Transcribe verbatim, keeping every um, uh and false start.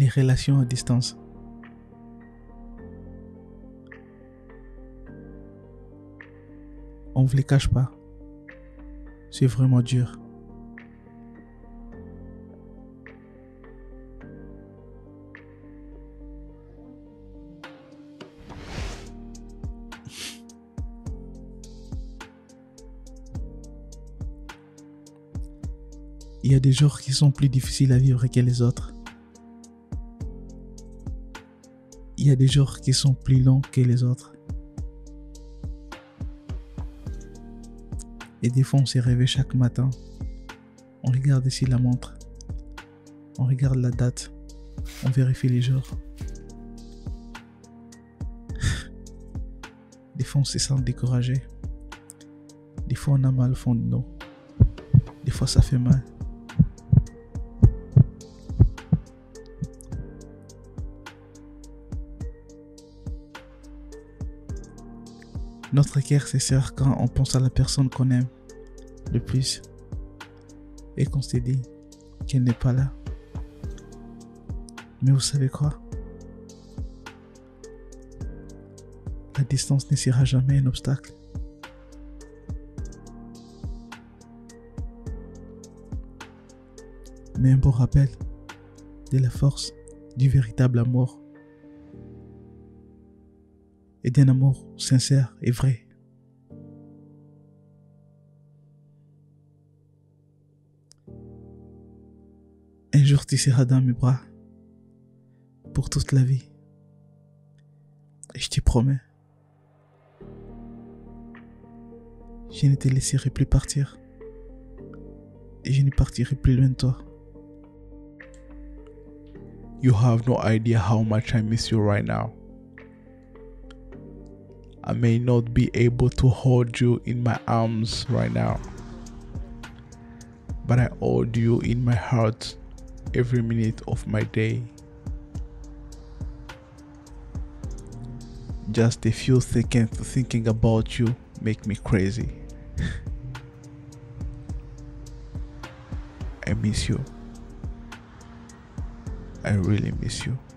les relations à distance. On ne vous les cache pas. C'est vraiment dur. Il y a des jours qui sont plus difficiles à vivre que les autres. Il y a des jours qui sont plus longs que les autres. Et des fois, on s'est réveillé chaque matin. On regarde ici la montre. On regarde la date. On vérifie les jours. Des fois, on se sent découragé. Des fois, on a mal au fond de nous. Des fois, ça fait mal. Notre cœur se serre quand on pense à la personne qu'on aime le plus et qu'on se dit qu'elle n'est pas là. Mais vous savez quoi? La distance ne sera jamais un obstacle. Mais un beau rappel de la force du véritable amour. Et d'un amour sincère et vrai. Un jour tu seras dans mes bras pour toute la vie. Et je te promets, je ne te laisserai plus partir. Et je ne partirai plus loin de toi. You have no idea how much I miss you right now. I may not be able to hold you in my arms right now, but I hold you in my heart every minute of my day. Just a few seconds thinking about you make me crazy. I miss you. I really miss you.